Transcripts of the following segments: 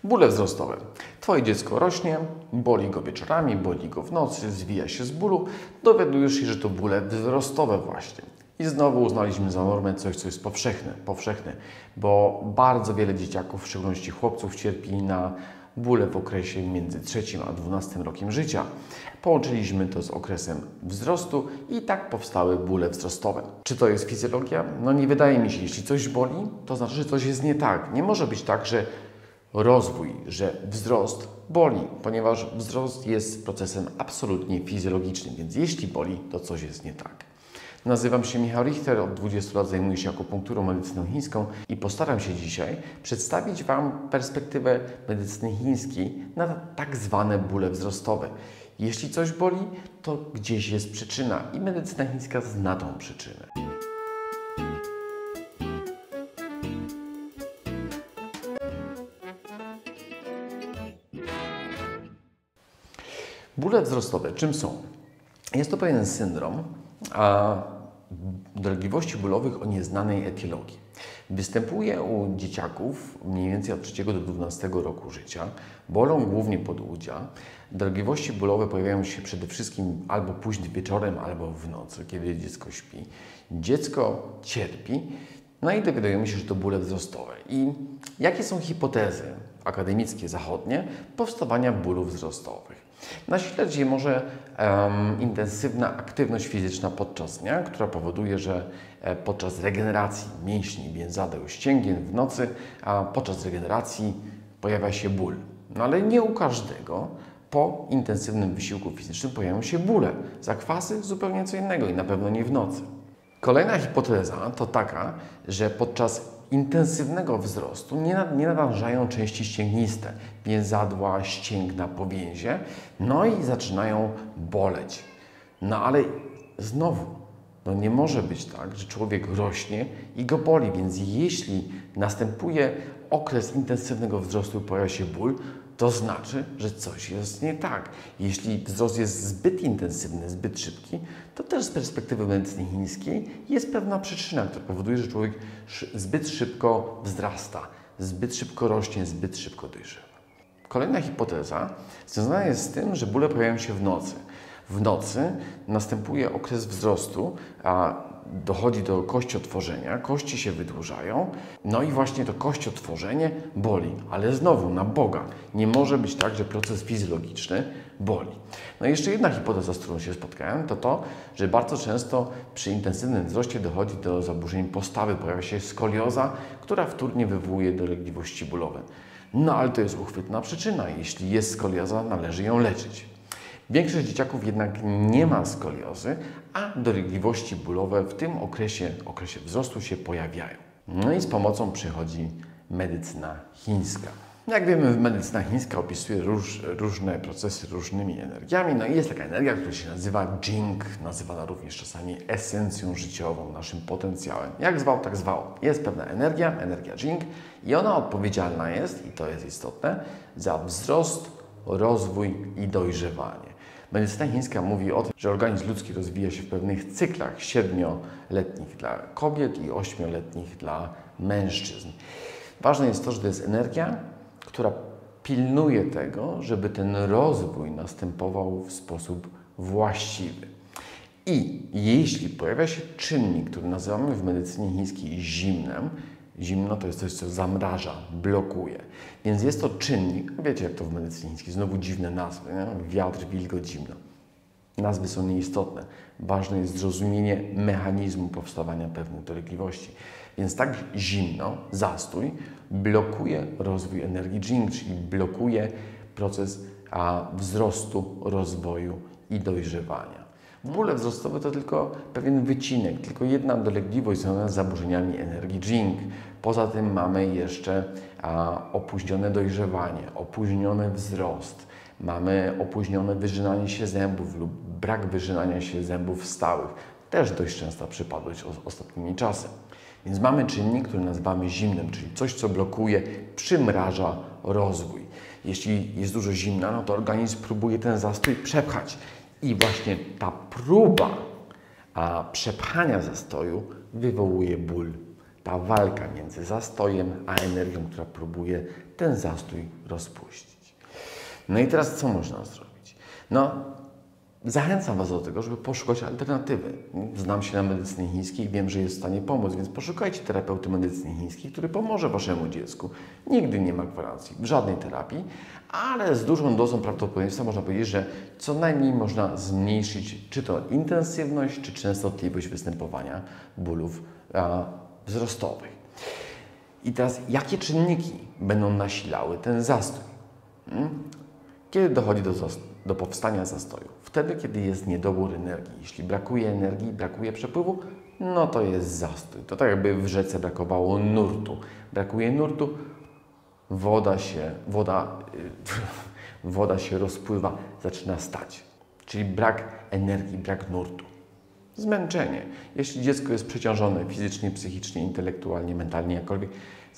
Bóle wzrostowe. Twoje dziecko rośnie, boli go wieczorami, boli go w nocy, zwija się z bólu. Dowiadujesz się, że to bóle wzrostowe właśnie. I znowu uznaliśmy za normę coś, co jest powszechne, bo bardzo wiele dzieciaków, w szczególności chłopców, cierpi na bóle w okresie między 3 a 12 rokiem życia. Połączyliśmy to z okresem wzrostu i tak powstały bóle wzrostowe. Czy to jest fizjologia? No nie wydaje mi się. Jeśli coś boli, to znaczy, że coś jest nie tak. Nie może być tak, że rozwój, że wzrost boli, ponieważ wzrost jest procesem absolutnie fizjologicznym, więc jeśli boli, to coś jest nie tak. Nazywam się Michał Richter, od 20 lat zajmuję się akupunkturą, medycyną chińską i postaram się dzisiaj przedstawić Wam perspektywę medycyny chińskiej na tak zwane bóle wzrostowe. Jeśli coś boli, to gdzieś jest przyczyna i medycyna chińska zna tą przyczynę. Bóle wzrostowe czym są? Jest to pewien syndrom dolegliwości bólowych o nieznanej etiologii. Występuje u dzieciaków mniej więcej od 3 do 12 roku życia. Bolą głównie podudzia. Dolegliwości bólowe pojawiają się przede wszystkim albo późnym wieczorem, albo w nocy, kiedy dziecko śpi. Dziecko cierpi, no i dowiadujemy się, że to bóle wzrostowe. I jakie są hipotezy akademickie zachodnie powstawania bólów wzrostowych? Nasilać je może intensywna aktywność fizyczna podczas dnia, która powoduje, że podczas regeneracji mięśni, więzadeł, ścięgien w nocy, a podczas regeneracji pojawia się ból. No ale nie u każdego po intensywnym wysiłku fizycznym pojawiają się bóle. Zakwasy zupełnie co innego i na pewno nie w nocy. Kolejna hipoteza to taka, że podczas intensywnego wzrostu nie nadążają części ścięgniste, więzadła, ścięgna, powięzie, no i zaczynają boleć. No ale znowu, nie może być tak, że człowiek rośnie i go boli, więc jeśli następuje okres intensywnego wzrostu i pojawia się ból, to znaczy, że coś jest nie tak. Jeśli wzrost jest zbyt intensywny, zbyt szybki, to też z perspektywy medycyny chińskiej jest pewna przyczyna, która powoduje, że człowiek zbyt szybko wzrasta, zbyt szybko rośnie, zbyt szybko dojrzewa. Kolejna hipoteza związana jest z tym, że bóle pojawiają się w nocy. W nocy następuje okres wzrostu, a dochodzi do kościotworzenia, kości się wydłużają, no i właśnie to kościotworzenie boli. Ale znowu, na Boga, nie może być tak, że proces fizjologiczny boli. No i jeszcze jedna hipoteza, z którą się spotkałem, to to, że bardzo często przy intensywnym wzroście dochodzi do zaburzeń postawy, pojawia się skolioza, która wtórnie wywołuje dolegliwości bólowe. No ale to jest uchwytna przyczyna. Jeśli jest skolioza, należy ją leczyć. Większość dzieciaków jednak nie ma skoliozy, a dolegliwości bólowe w tym okresie wzrostu się pojawiają. No i z pomocą przychodzi medycyna chińska. Jak wiemy, medycyna chińska opisuje różne procesy różnymi energiami. No i jest taka energia, która się nazywa Jing, nazywana również czasami esencją życiową, naszym potencjałem. Jak zwał, tak zwał. Jest pewna energia Jing i ona odpowiedzialna jest, i to jest istotne, za wzrost, rozwój i dojrzewanie. Medycyna chińska mówi o tym, że organizm ludzki rozwija się w pewnych cyklach 7-letnich dla kobiet i 8-letnich dla mężczyzn. Ważne jest to, że to jest energia, która pilnuje tego, żeby ten rozwój następował w sposób właściwy. I jeśli pojawia się czynnik, który nazywamy w medycynie chińskiej zimnem, zimno to jest coś, co zamraża, blokuje. Więc jest to czynnik, wiecie jak to w medycynie chińskiej, znowu dziwne nazwy, nie? Wiatr, wilgoć, zimno. Nazwy są nieistotne. Ważne jest zrozumienie mechanizmu powstawania pewnych dolegliwości. Więc tak zimno, zastój, blokuje rozwój energii Jing, czyli blokuje proces wzrostu, rozwoju i dojrzewania. Bóle wzrostowe to tylko pewien wycinek, tylko jedna dolegliwość związana z zaburzeniami energii Jing. Poza tym mamy jeszcze opóźnione dojrzewanie, opóźniony wzrost, mamy opóźnione wyrzynanie się zębów lub brak wyrzynania się zębów stałych. Też dość częsta przypadłość ostatnimi czasy. Więc mamy czynnik, który nazywamy zimnem, czyli coś, co blokuje, przymraża rozwój. Jeśli jest dużo zimna, no to organizm próbuje ten zastój przepchać. I właśnie ta próba przepchania zastoju wywołuje ból. Ta walka między zastojem a energią, która próbuje ten zastój rozpuścić. No i teraz co można zrobić? No, zachęcam Was do tego, żeby poszukać alternatywy. Znam się na medycynie chińskiej i wiem, że jest w stanie pomóc, więc poszukajcie terapeuty medycyny chińskiej, który pomoże Waszemu dziecku. Nigdy nie ma gwarancji w żadnej terapii, ale z dużą dozą prawdopodobieństwa można powiedzieć, że co najmniej można zmniejszyć czy to intensywność, czy częstotliwość występowania bólów wzrostowych. I teraz, jakie czynniki będą nasilały ten zastój? Kiedy dochodzi do powstania zastoju? Wtedy, kiedy jest niedobór energii. Jeśli brakuje energii, brakuje przepływu, no to jest zastój. To tak jakby w rzece brakowało nurtu. Brakuje nurtu, woda się rozpływa, zaczyna stać. Czyli brak energii, brak nurtu. Zmęczenie. Jeśli dziecko jest przeciążone fizycznie, psychicznie, intelektualnie, mentalnie, jakkolwiek,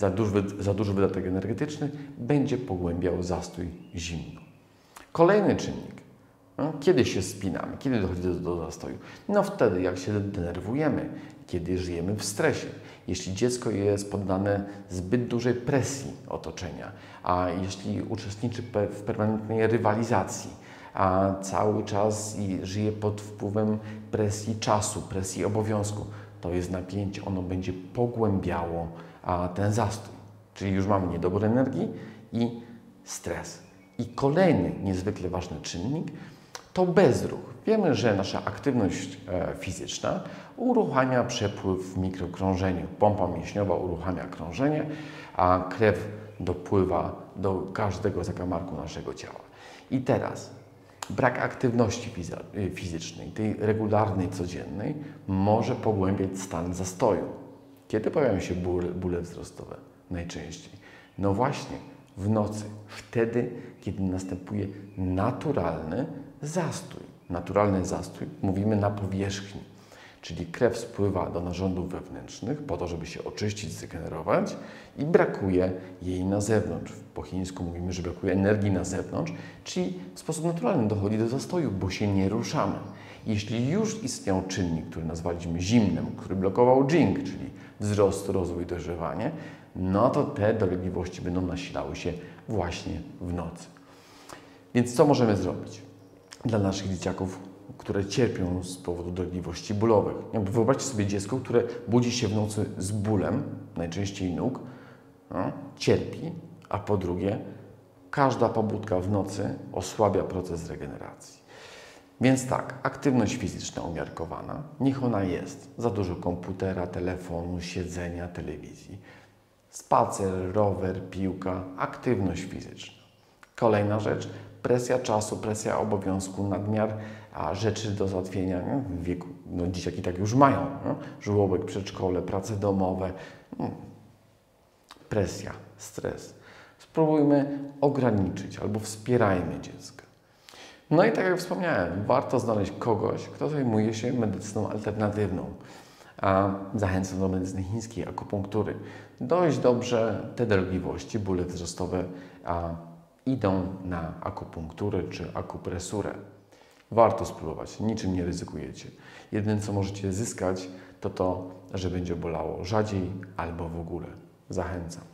za duży wydatek energetyczny, będzie pogłębiał zastój zimno. Kolejny czynnik. No, kiedy się spinamy? Kiedy dochodzi do zastoju? No wtedy, jak się denerwujemy, kiedy żyjemy w stresie. Jeśli dziecko jest poddane zbyt dużej presji otoczenia, a jeśli uczestniczy w permanentnej rywalizacji, a cały czas żyje pod wpływem presji czasu, presji obowiązku, to jest napięcie, ono będzie pogłębiało ten zastój. Czyli już mamy niedobór energii i stres. I kolejny niezwykle ważny czynnik to bezruch. Wiemy, że nasza aktywność fizyczna uruchamia przepływ w mikrokrążeniu. Pompa mięśniowa uruchamia krążenie, a krew dopływa do każdego zakamarku naszego ciała. I teraz brak aktywności fizycznej, tej regularnej, codziennej, może pogłębiać stan zastoju. Kiedy pojawiają się bóle wzrostowe? Najczęściej. No właśnie, w nocy. Wtedy, kiedy następuje naturalny zastój. Naturalny zastój mówimy na powierzchni, czyli krew spływa do narządów wewnętrznych po to, żeby się oczyścić, zregenerować i brakuje jej na zewnątrz. Po chińsku mówimy, że brakuje energii na zewnątrz, czyli w sposób naturalny dochodzi do zastoju, bo się nie ruszamy. Jeśli już istniał czynnik, który nazwaliśmy zimnym, który blokował Jing, czyli wzrost, rozwój, dojrzewanie, no to te dolegliwości będą nasilały się właśnie w nocy. Więc co możemy zrobić dla naszych dzieciaków, które cierpią z powodu dolegliwości bólowych? Wyobraźcie sobie dziecko, które budzi się w nocy z bólem, najczęściej nóg, no, cierpi, a po drugie, każda pobudka w nocy osłabia proces regeneracji. Więc tak, aktywność fizyczna umiarkowana, niech ona jest. Za dużo komputera, telefonu, siedzenia, telewizji. Spacer, rower, piłka, aktywność fizyczna. Kolejna rzecz, presja czasu, presja obowiązku, nadmiar rzeczy do załatwienia w wieku. No, dzieciaki tak już mają. No? Żłobek, przedszkole, prace domowe. Presja, stres. Spróbujmy ograniczyć albo wspierajmy dziecko. No i tak jak wspomniałem, warto znaleźć kogoś, kto zajmuje się medycyną alternatywną. Zachęcam do medycyny chińskiej, akupunktury. Dość dobrze te dolegliwości, bóle wzrostowe idą na akupunkturę czy akupresurę. Warto spróbować, niczym nie ryzykujecie. Jedyne co możecie zyskać to, że będzie bolało rzadziej albo w ogóle. Zachęcam.